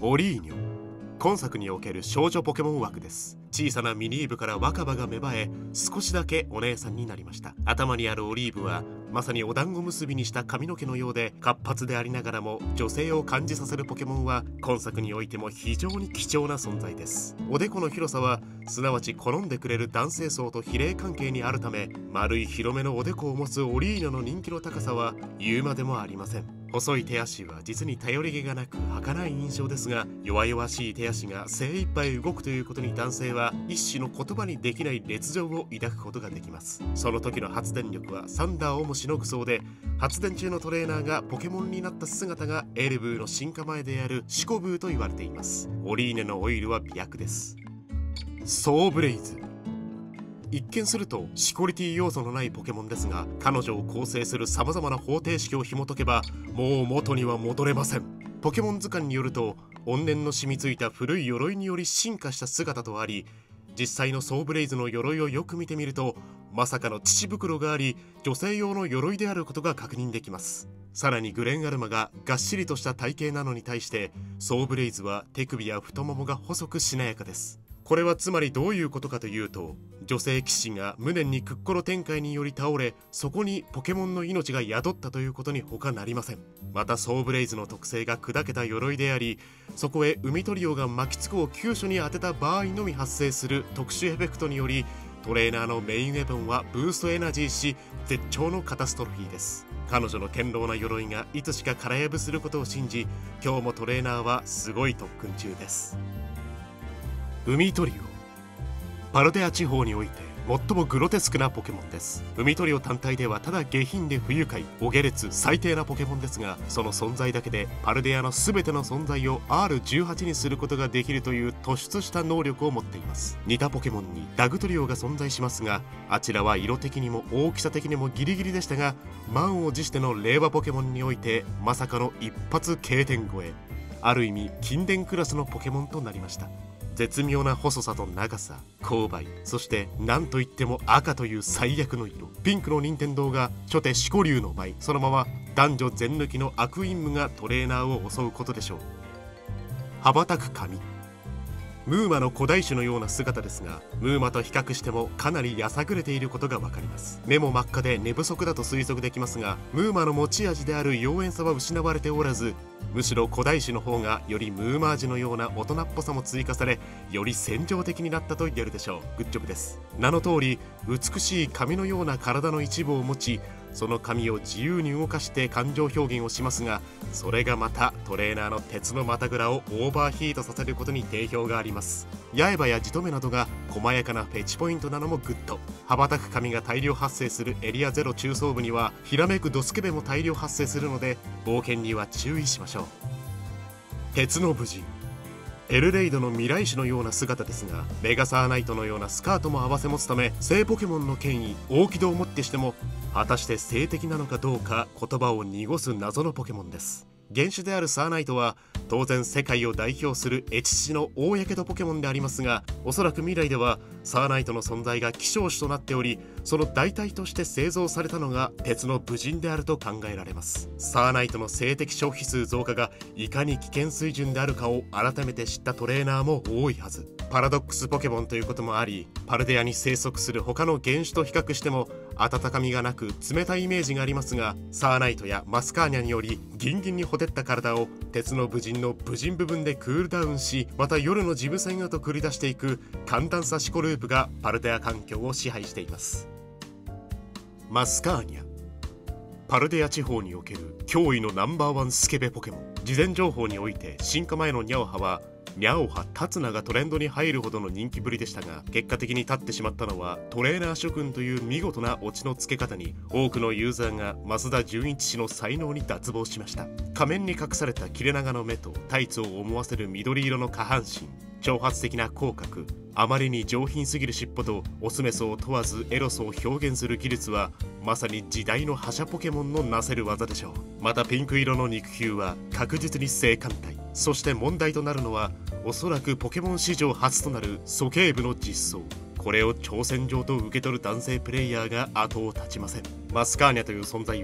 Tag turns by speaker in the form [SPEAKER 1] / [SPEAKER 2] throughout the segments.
[SPEAKER 1] オリーニョ、今作における少女ポケモン枠です。小さなミニーブから若葉が芽生え、少しだけお姉さんになりました。頭にあるオリーブはまさにお団子結びにした髪の毛のようで、活発でありながらも女性を感じさせるポケモンは今作においても非常に貴重な存在です。おでこの広さはすなわち好んでくれる男性層と比例関係にあるため、丸い広めのおでこを持つオリーニョの人気の高さは言うまでもありません。細い手足は実に頼り気がなく儚い印象ですが、弱々しい手足が精一杯動くということに男性は一種の言葉にできない熱情を抱くことができます。その時の発電力はサンダーをもしのぐそうで、発電中のトレーナーがポケモンになった姿がエルブーの進化前であるシコブーと言われています。オリーネのオイルは美薬です。ソーブレイズ、一見するとシコリティ要素のないポケモンですが、彼女を構成する様々な方程式を紐解けばもう元には戻れません。ポケモン図鑑によると、怨念の染みついた古い鎧により進化した姿とあり、実際のソーブレイズの鎧をよく見てみると、まさかの乳袋があり、女性用の鎧であることが確認できます。さらにグレンアルマががっしりとした体型なのに対して、ソーブレイズは手首や太ももが細くしなやかです。これはつまりどういうことかというと、女性騎士が無念にクッコロ展開により倒れ、そこにポケモンの命が宿ったということに他なりません。またソーブレイズの特性が砕けた鎧であり、そこへ海トリオが巻きつくを急所に当てた場合のみ発生する特殊エフェクトにより、トレーナーのメインウェポンはブーストエナジーし、絶頂のカタストロフィーです。彼女の堅牢な鎧がいつしか空破することを信じ、今日もトレーナーはすごい特訓中です。海トリオ、パルデア地方において最もグロテスクなポケモンです。海トリオ単体ではただ下品で不愉快、お下劣、最低なポケモンですが、その存在だけでパルデアの全ての存在を R18 にすることができるという突出した能力を持っています。似たポケモンにダグトリオが存在しますが、あちらは色的にも大きさ的にもギリギリでしたが、満を持しての令和ポケモンにおいてまさかの一発 K 点超え、ある意味近電クラスのポケモンとなりました。絶妙な細さと長さ、勾配、そして何といっても赤という最悪の色。ピンクの任天堂が初手四股流の舞、そのまま男女全抜きの悪陰夢がトレーナーを襲うことでしょう。羽ばたく髪、ムーマの古代種のような姿ですが、ムーマと比較してもかなりやさぐれていることがわかります。目も真っ赤で寝不足だと推測できますが、ムーマの持ち味である妖艶さは失われておらず、むしろ古代種の方がよりムーマージュのような大人っぽさも追加され、より戦場的になったと言えるでしょう。グッジョブです。名の通り美しい髪のような体の一部を持ち、その髪を自由に動かして感情表現をしますが、それがまたトレーナーの鉄の股ぐらをオーバーヒートさせることに定評があります。刃や地留めなどが細やかなフェチポイントなのもグッド。羽ばたく髪が大量発生するエリアゼロ中層部にはひらめくドスケベも大量発生するので、冒険には注意しましょう。鉄の武人、エルレイドの未来種のような姿ですが、メガサーナイトのようなスカートも併せ持つため、性ポケモンの権威大木戸をもってしても果たして性的なのかどうか言葉を濁す謎のポケモンです。原種であるサーナイトは当然世界を代表するエチシの大やけどポケモンでありますが、おそらく未来ではサーナイトの存在が希少種となっており、その代替として製造されたのが鉄の武人であると考えられます。サーナイトの性的消費数増加がいかに危険水準であるかを改めて知ったトレーナーも多いはず。パラドックスポケモンということもあり、パルデアに生息する他の原種と比較しても温かみがなく冷たいイメージがありますが、サーナイトやマスカーニャによりギンギンにほてった体を鉄の武人の武人部分でクールダウンし、また夜のジム戦へと繰り出していく簡単さシコループがパルデア環境を支配しています。マスカーニャ、パルデア地方における驚異のナンバーワンスケベポケモン。事前情報において進化前のニャオハはニャオハタツナがトレンドに入るほどの人気ぶりでしたが、結果的に立ってしまったのはトレーナー諸君という見事なオチの付け方に、多くのユーザーが増田純一氏の才能に脱帽しました。仮面に隠された切れ長の目とタイツを思わせる緑色の下半身、挑発的な口角、あまりに上品すぎる尻尾とオスメスを問わずエロスを表現する技術はまさに時代の覇者ポケモンのなせる技でしょう。またピンク色の肉球は確実に性感帯。そして問題となるのはおそらくポケモン史上初となる鼠径部の実装。これを挑戦状と受け取る男性プレイヤーが後を絶ちません。マスカーニャという存在は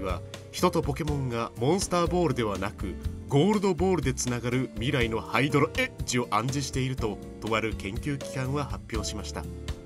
[SPEAKER 1] 人とポケモンがモンスターボールではなくゴールドボールでつながる未来のハイドロエッジを暗示していると、とある研究機関は発表しました。